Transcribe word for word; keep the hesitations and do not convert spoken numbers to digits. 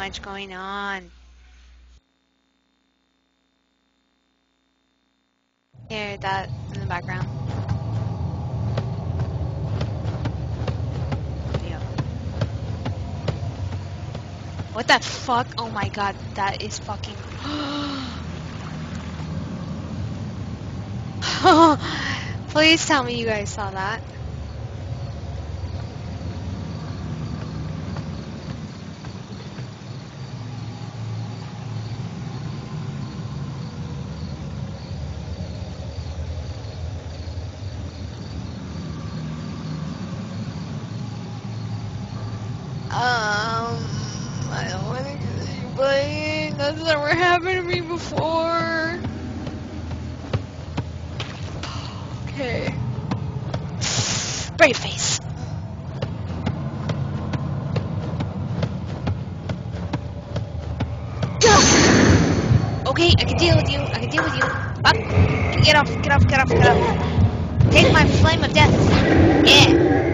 much going on. Hear that in the background. Yeah. What the fuck? Oh my god, that is fucking... Please tell me you guys saw that. Um, I don't want to continue playing. That's never happened to me before. Okay. Brave face. Okay, I can deal with you. I can deal with you. Up. Get off, get off, get off, get off. Take my flame of death. Yeah.